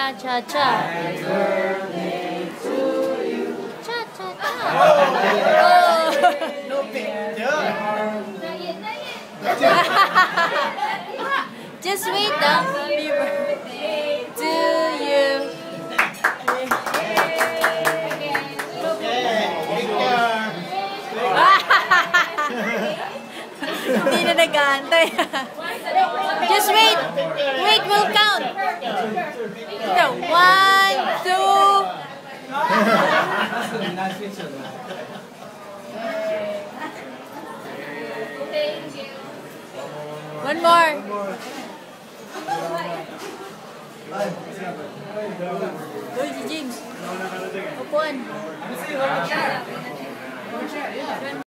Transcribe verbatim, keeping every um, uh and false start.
Cha cha cha. Happy birthday to you. Cha cha cha. Oh. No picture. Just wait lang. Happy birthday to you. Hindi na nag-aantay. Just wait. Wait, we'll count. No, one, two. One more. Uy, si James. Upuan.